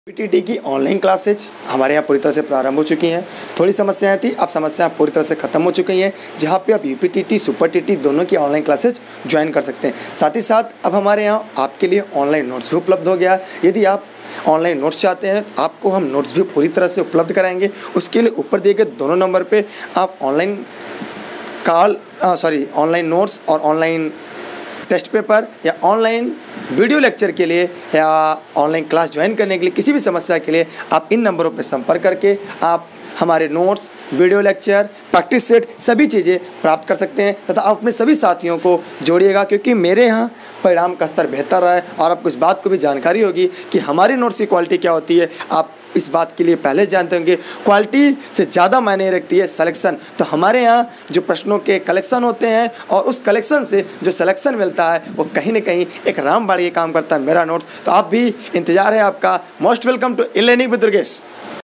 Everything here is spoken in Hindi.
पीटीटी की ऑनलाइन क्लासेज हमारे यहाँ पूरी तरह से प्रारंभ हो चुकी हैं। थोड़ी समस्याएं थी, अब समस्याएं पूरी तरह से ख़त्म हो चुकी हैं, जहाँ पे आप यूपीटीटी सुपर टीटी दोनों की ऑनलाइन क्लासेज ज्वाइन कर सकते हैं। साथ ही साथ अब हमारे यहाँ आपके लिए ऑनलाइन नोट्स भी उपलब्ध हो गया है। यदि आप ऑनलाइन नोट्स चाहते हैं तो आपको हम नोट्स भी पूरी तरह से उपलब्ध कराएंगे। उसके लिए ऊपर दिए गए दोनों नंबर पर आप ऑनलाइन नोट्स और ऑनलाइन टेस्ट पेपर या ऑनलाइन वीडियो लेक्चर के लिए या ऑनलाइन क्लास ज्वाइन करने के लिए किसी भी समस्या के लिए आप इन नंबरों पर संपर्क करके आप हमारे notes, video lecture, practice set सभी चीज़ें प्राप्त कर सकते हैं तथा आप अपने सभी साथियों को जोड़िएगा, क्योंकि मेरे यहाँ परिणाम का स्तर बेहतर रहा है और आपको इस बात को भी जानकारी होगी कि हमारी नोट्स की क्वालिटी क्या होती है। आप इस बात के लिए पहले जानते होंगे, क्वालिटी से ज़्यादा मायने रखती है सिलेक्शन। तो हमारे यहाँ जो प्रश्नों के कलेक्शन होते हैं और उस कलेक्शन से जो सिलेक्शन मिलता है वो कहीं ना कहीं एक रामबाड़ी काम करता है मेरा नोट्स। तो आप भी इंतज़ार है आपका। Most welcome to e learning with Durgesh.